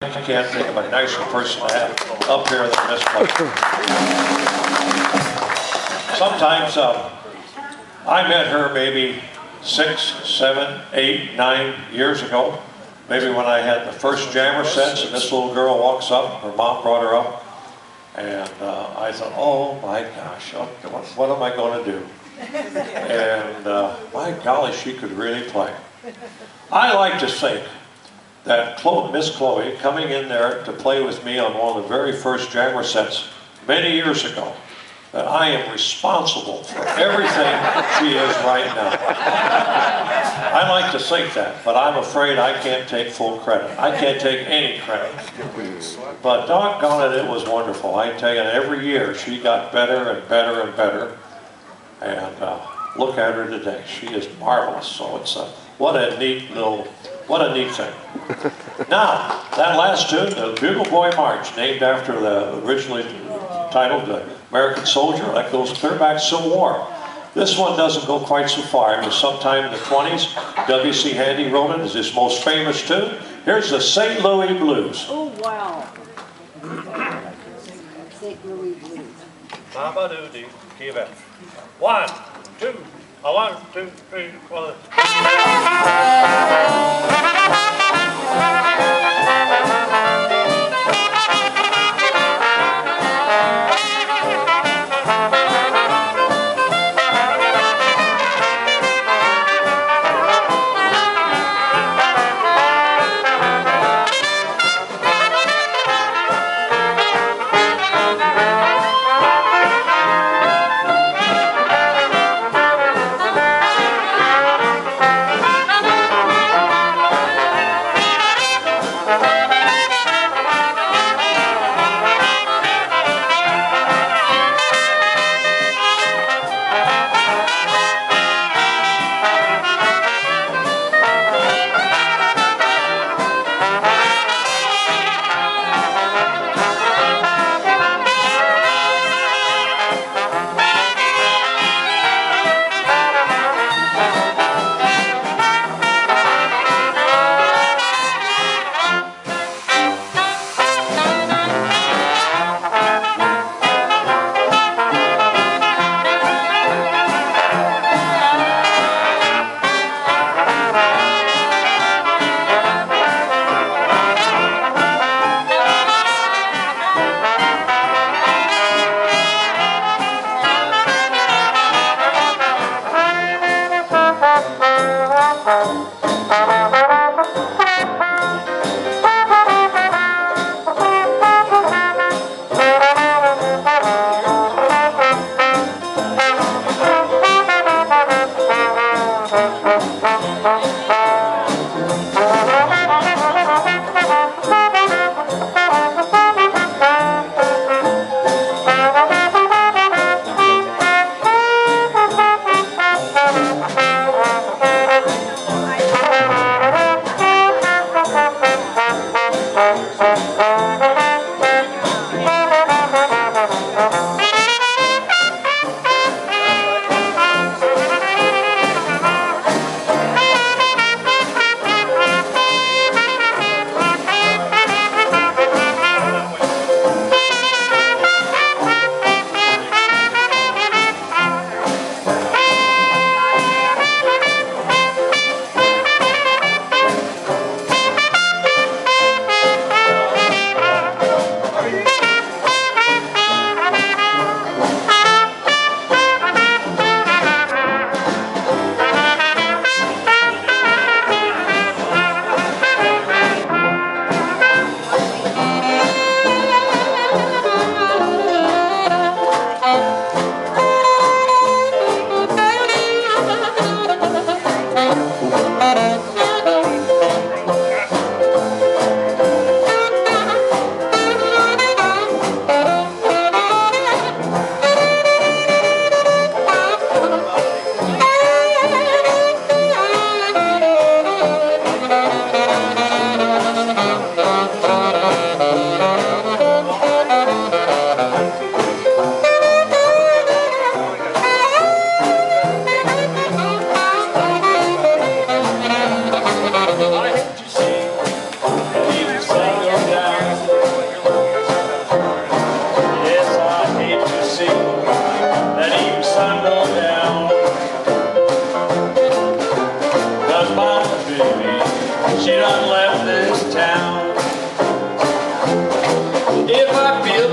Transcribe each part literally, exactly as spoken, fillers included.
I can't think of a nicer person to have up here than Miss Chloe. Sometimes um, I met her maybe six, seven, eight, nine years ago. Maybe when I had the first jammer sets, and this little girl walks up, her mom brought her up, and uh, I thought, oh my gosh, what, what am I going to do? And uh, my golly, she could really play. I like to think that Chloe, Miss Chloe, coming in there to play with me on one of the very first jammer sets many years ago, that I am responsible for everything she is right now. I like to think that, but I'm afraid I can't take full credit. I can't take any credit. But doggone it, it was wonderful. I tell you, every year she got better and better and better. And uh, look at her today. She is marvelous. So it's a, what a neat little, what a neat thing. Now, that last tune, the Bugle Boy March, named after the originally titled the American Soldier, that goes clear back to Civil War. This one doesn't go quite so far. It was sometime in the twenties. W C Handy wrote it as his most famous tune. Here's the Saint Louis Blues. Oh, wow. Saint Louis Blues. Mama-doo-dee, give it. One, two, a one, two, three, four.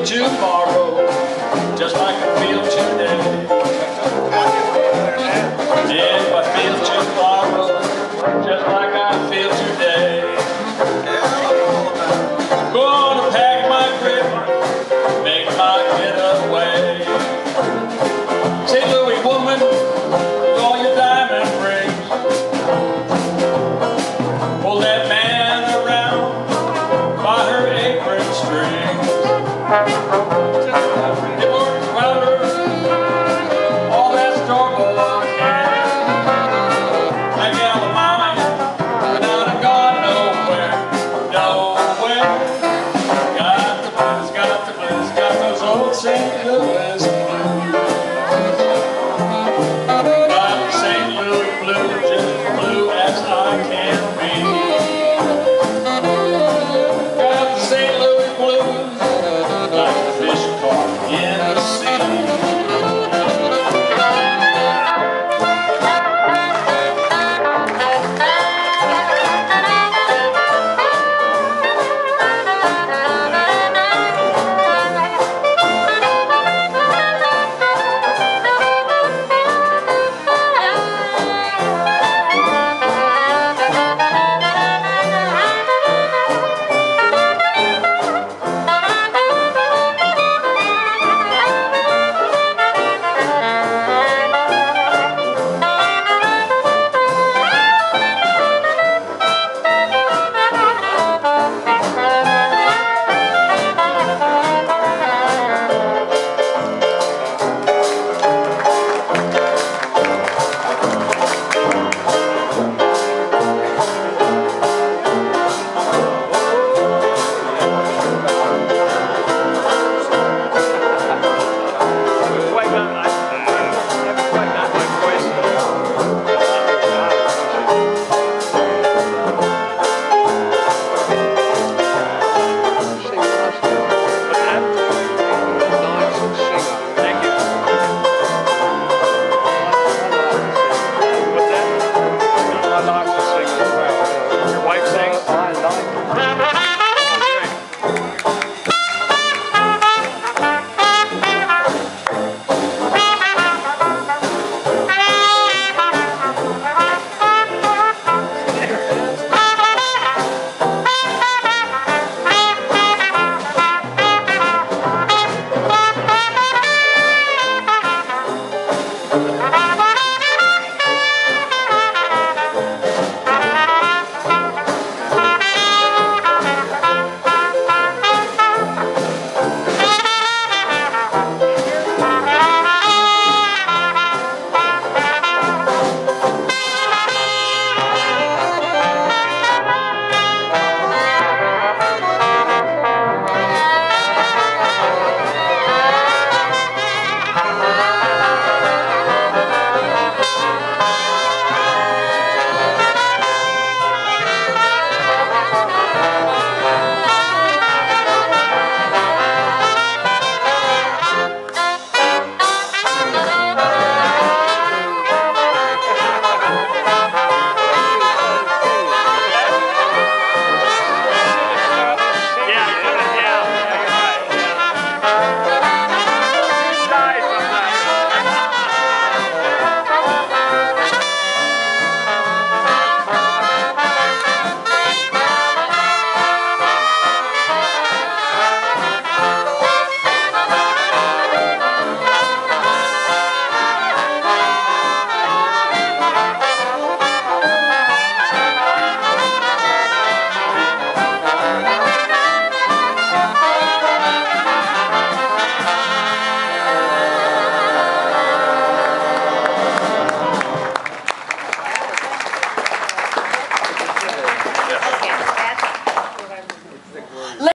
tomorrow, just like I feel today. If I feel tomorrow, just like I feel today. Gonna pack my grip, make my getaway. Say, Louie woman, with all your diamond rings, pull that man around by her apron strings.